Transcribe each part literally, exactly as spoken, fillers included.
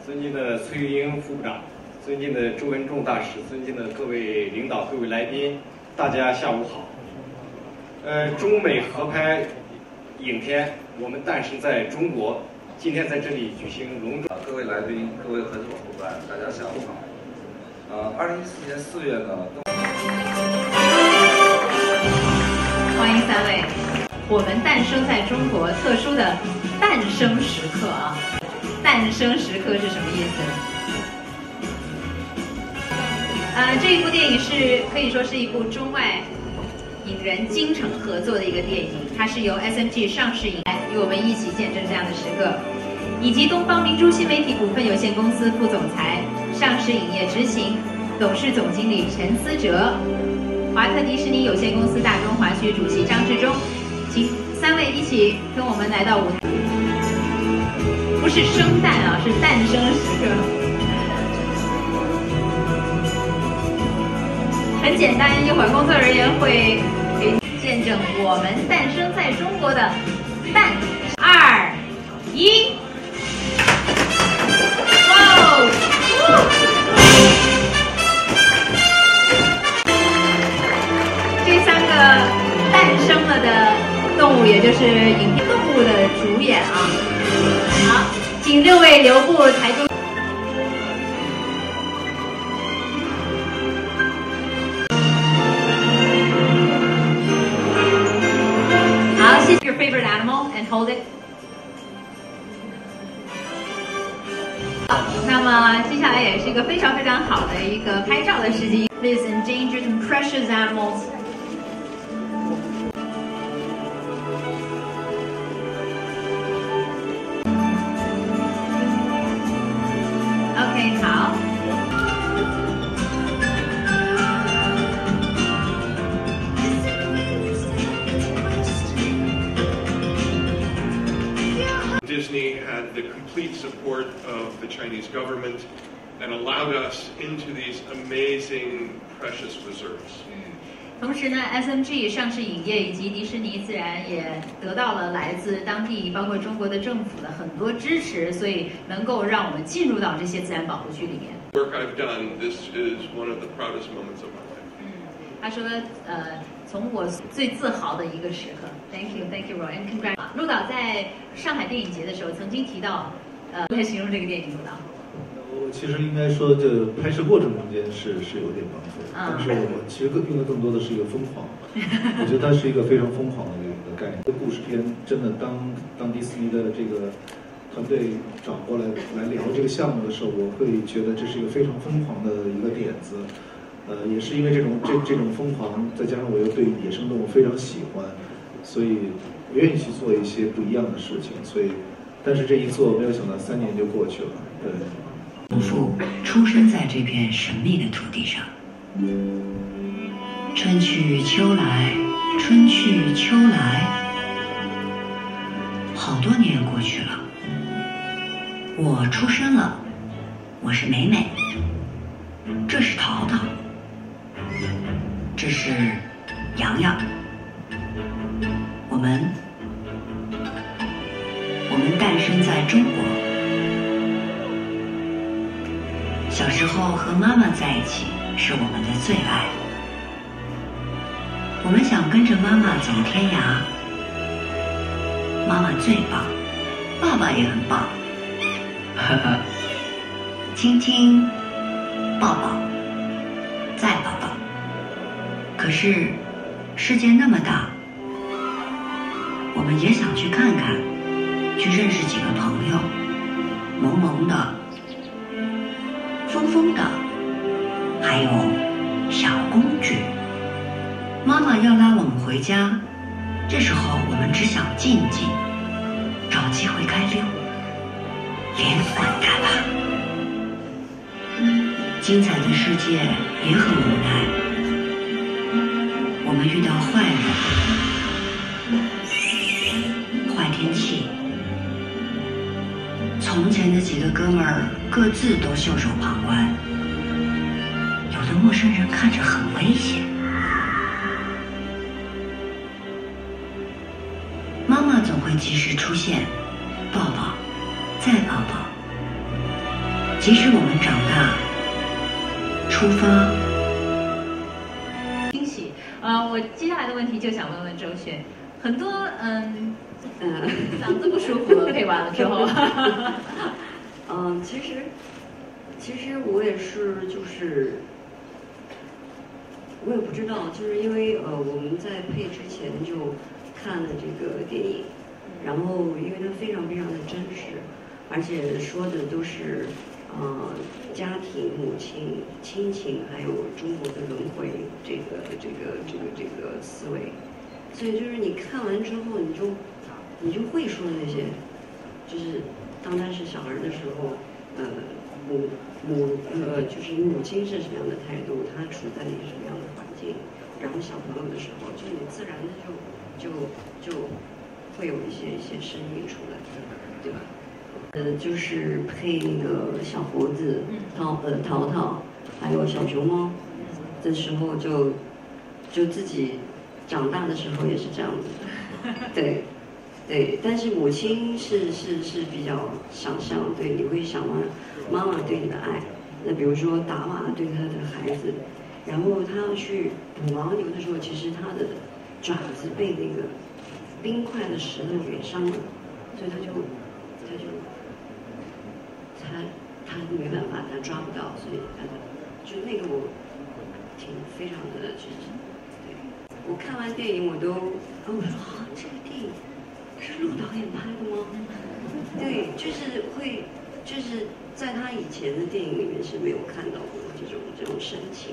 尊敬的崔玉英副部长，尊敬的周文重大使，尊敬的各位领导、各位来宾，大家下午好。呃，中美合拍影片《我们诞生在中国》，今天在这里举行隆重。 各位来宾、各位合作伙伴，大家下午好。呃，二零一四年四月呢， 欢迎三位。我们诞生在中国特殊的诞生时刻啊，诞生时刻是什么意思？呃，这一部电影是可以说是一部中外影人精诚合作的一个电影，它是由 S M G 上市影业与我们一起见证这样的时刻，以及东方明珠新媒体股份有限公司副总裁、上市影业执行董事总经理陈思哲，华特迪士尼有限公司大中华区主席张志忠，请三位一起跟我们来到舞台。不是生诞啊，是诞生时刻。很简单，一会儿工作人员会给见证我们诞生在中国的诞。二一，哇哦！这三个诞生了的动物，也就是影片动物的主演啊。好，请六位留步台中。好，谢谢。Your favorite animal and hold it. 好，那么接下来也是一个非常非常好的一个拍照的时机。These endangered and precious animals. OK， 好。 Disney had the complete support of the Chinese government and allowed us into these amazing precious reserves. 同时呢 ，S M G 上市影业以及迪士尼自然也得到了来自当地，包括中国的政府的很多支持，所以能够让我们进入到这些自然保护区里面。 Work I've done, this is one of the proudest moments of my life. 嗯，他说，呃，从我最自豪的一个时刻。Thank you, thank you, Roy, and congrats. 陆导在上海电影节的时候曾经提到，呃，来形容这个电影，陆导。 我其实应该说，这拍摄过程中间是是有点丰富的，但是我其实更用的更多的是一个疯狂。我觉得它是一个非常疯狂的一个概念。这故事片真的，当当迪士尼的这个团队找过来来聊这个项目的时候，我会觉得这是一个非常疯狂的一个点子。呃，也是因为这种这这种疯狂，再加上我又对野生动物非常喜欢，所以我愿意去做一些不一样的事情。所以，但是这一做，没有想到三年就过去了。对。 祖父出生在这片神秘的土地上，春去秋来，春去秋来，好多年过去了。我出生了，我是美美，这是淘淘，这是洋洋，我们，我们诞生在中国。小时候和妈妈在一起是我们的最爱，我们想跟着妈妈走天涯。妈妈最棒，爸爸也很棒，呵呵，亲亲，抱抱，再抱抱。可是世界那么大，我们也想去看看，去认识几个朋友，萌萌的，疯疯的，还有小公举。妈妈要拉我们回家，这时候我们只想静静，找机会开溜，连滚带爬。精彩的世界也很无奈，我们遇到坏人，坏天气。从前的几个哥们儿各自都袖手旁观，有的陌生人看着很危险。妈妈总会及时出现，抱抱，再抱抱。 即使我们长大，出发。 惊喜。呃，我接下来的问题就想问问周璇，很多嗯嗯嗓子不舒服了，配完了之后。 嗯，其实其实我也是，就是我也不知道，就是因为呃我们在配之前就看了这个电影，然后因为它非常非常的真实，而且说的都是呃家庭、母亲、亲情，还有中国的轮回这个这个这个这个思维，所以就是你看完之后，你就你就会说那些，就是当他是小孩的时候，呃母母呃就是母亲是什么样的态度，他处在一个什么样的环境，然后小朋友的时候，就你自然的就就就会有一些一些声音出来，对吧？呃，就是配那个小猴子淘呃淘淘，还有小熊猫的时候就，就自己长大的时候也是这样子，对。对，但是母亲是是是比较想象，对，你会想妈妈妈对你的爱。那比如说达瓦对他的孩子，然后他要去捕牦牛的时候，其实他的爪子被那个冰块的石头给伤了，所以他就他就他他没办法，他抓不到，所以他就就那个我挺非常的就是，对，我看完电影我都，然后我说啊，这个电影。是陆导演拍的吗？对，就是会，就是在他以前的电影里面是没有看到过这种这种神情，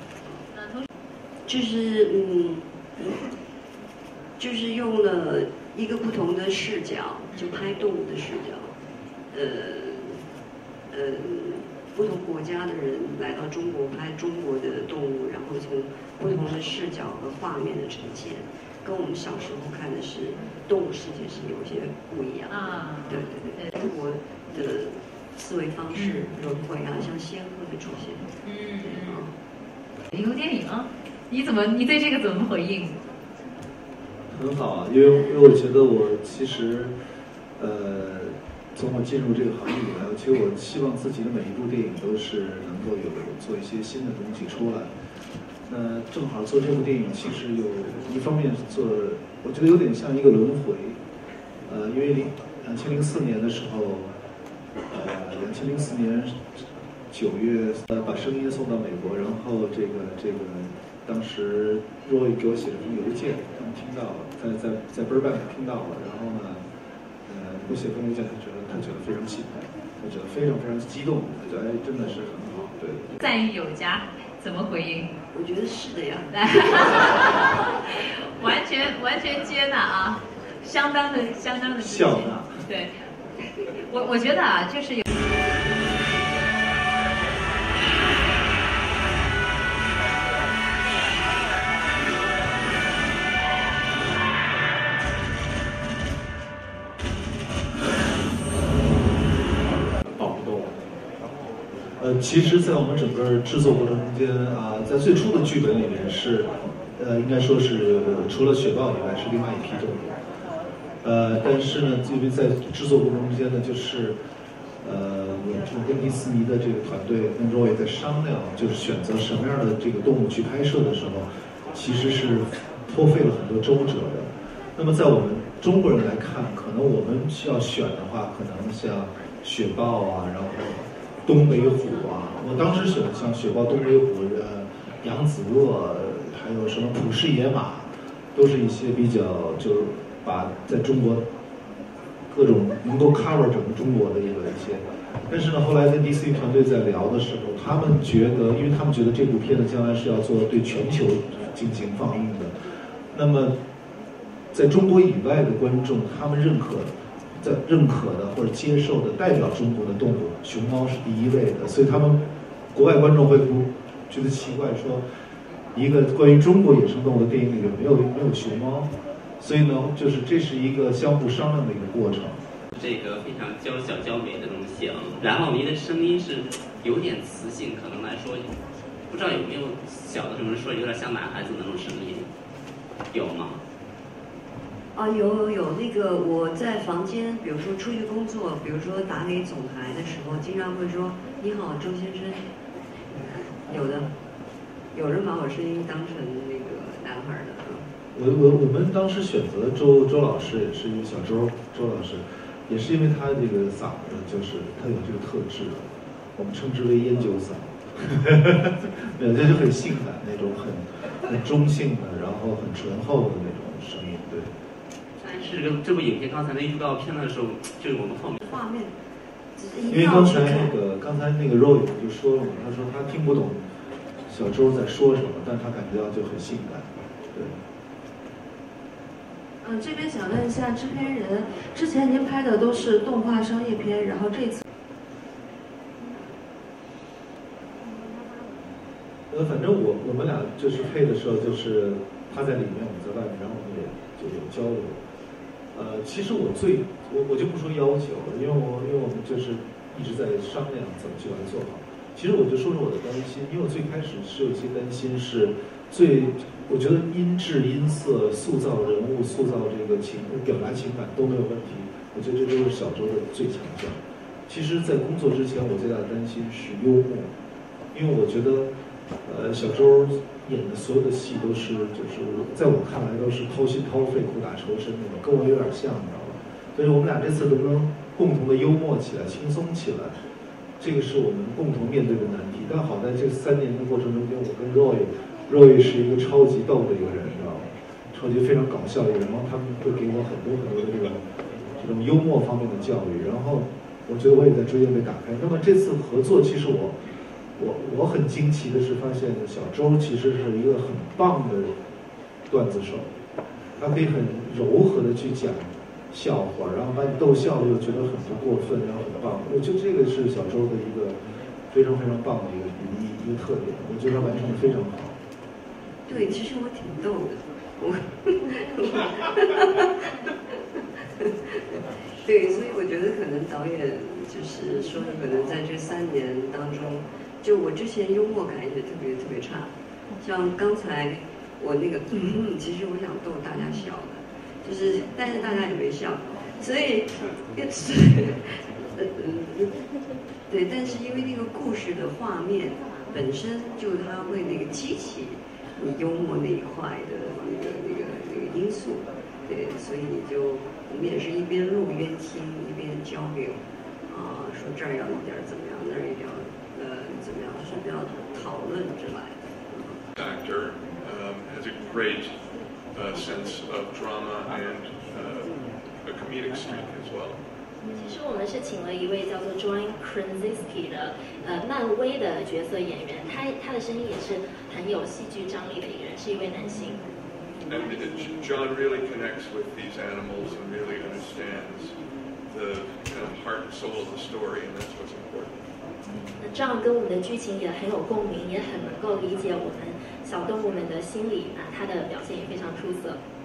就是嗯，就是用了一个不同的视角，就拍动物的视角，呃呃，不同国家的人来到中国拍中国的动物，然后从不同的视角和画面的呈现。跟我们小时候看的是动物世界是有些不一样的，啊、对对对，中国的思维方式轮回啊，像仙鹤的出现，嗯嗯，一部电影啊，你怎么你对这个怎么回应？ 很好啊，因为因为我觉得我其实，呃，从我进入这个行业以来，其实我希望自己的每一部电影都是能够有做一些新的东西出来。那正好做这部电影，其实有一方面做，我觉得有点像一个轮回，呃，因为零两千零四年的时候，呃，两千零四年九月，呃，把声音送到美国，然后这个这个，当时 Roy 给我写了封邮件，他们听到了，在在在 Burbank 听到了，然后呢，呃，给我写封邮件，他觉得他觉得非常钦佩，他觉得非常非常激动，他觉得哎，真的是很好，对。 赞誉有加，怎么回应？ 我觉得是的呀， 完全完全接纳啊，相当的相当的笑纳。 对，我我觉得啊，就是有。 呃，其实，在我们整个制作过程中间啊，在最初的剧本里面是，呃，应该说是除了雪豹以外是另外一批动物。呃，但是呢，因为在制作过程中间呢，就是，呃，我我跟迪士尼的这个团队跟 Roy 在商量，就是选择什么样的这个动物去拍摄的时候，其实是颇费了很多周折的。那么在我们中国人来看，可能我们需要选的话，可能像雪豹啊，然后东北虎啊，我当时选的像雪豹、东北虎、呃扬子鳄，还有什么普氏野马，都是一些比较就是把在中国各种能够 cover 整个中国的一个一些。但是呢，后来跟 D C 团队在聊的时候，他们觉得，因为他们觉得这部片子将来是要做对全球进行放映的，那么在中国以外的观众，他们认可。在认可的或者接受的代表中国的动物，熊猫是第一位的，所以他们国外观众会不觉得奇怪，说一个关于中国野生动物的电影里面没有没有熊猫，所以呢，就是这是一个相互商量的一个过程。 这个非常娇小娇美的这种型，然后您的声音是有点磁性，可能来说，不知道有没有小的时候说有点像男孩子那种声音，有吗？ 啊，有有有，那个我在房间，比如说出去工作，比如说打给总台的时候，经常会说“你好，周先生”。有的，有人把我声音当成那个男孩的。 我我我们当时选择周周老师也是因为小周周老师，也是因为他这个嗓子就是他有这个特质，我们称之为烟酒嗓，没有，这就很性感那种很很中性的，然后很醇厚的那种声音，对。 但是这个这部影片刚才那预告片的时候，就是我们后面画面， 因为刚才那个刚才那个 Roy 就说了嘛，他说他听不懂小周在说什么，但他感觉到就很性感，对。 嗯，这边想问一下制片人，之前您拍的都是动画商业片，然后这次， 呃，反正我我们俩就是配的时候，就是他在里面，我在外面，然后我们也就有交流。呃，其实我最我我就不说要求了，因为我因为我们就是一直在商量怎么去把它做好。其实我就说说我的担心，因为我最开始是有一些担心，是最我觉得音质、音色、塑造人物、塑造这个情表达情感都没有问题，我觉得这都是小周的最强项。其实，在工作之前，我最大的担心是幽默，因为我觉得，呃，小周演的所有的戏都是，就是在我看来都是掏心掏肺、苦打仇深那种，跟我有点像，你知道吧？所以我们俩这次能不能共同的幽默起来、轻松起来？这个是我们共同面对的难题，但好在这三年的过程中间，我跟 Roy，Roy 是一个超级逗的一个人，你知道吗？超级非常搞笑的一个人，然后他们会给我很多很多的这种这种幽默方面的教育，然后我觉得我也在逐渐被打开。那么这次合作，其实我我我很惊奇的是发现小周其实是一个很棒的段子手，他可以很柔和的去讲笑话，然后把你逗笑了又觉得很不过分，然后很棒。我觉得这个是小周的一个非常非常棒的一个一一个特点，我觉得他完成的非常好。 对，其实我挺逗的，我，对，所以我觉得可能导演就是说，可能在这三年当中，就我之前幽默感也特别特别差，像刚才我那个，嗯，其实我想逗大家笑的。就是，但是大家也没笑，所以，是，呃，对，但是因为那个故事的画面本身就它会那个激起你幽默那一块的那个那个那个因素，对，所以就我们也是一边录一边听一边交流，啊、呃，说这儿要一点怎么样，那儿一点呃怎么样，是比较讨论之来的。 Actor um, has a great Uh, sense of drama and uh, a comedic streak as well. 其实我们是请了一位叫做 John Krasinski 的呃漫威的角色演员，他他的声音也是很有戏剧张力的一个人，是一位男性。 And John really connects with these animals and really understands the kind of heart and soul of the story, and that's what's important. 那 John 跟我们的剧情也很有共鸣，也很能够理解我们小动物们的心理啊，他的表现也非常出色。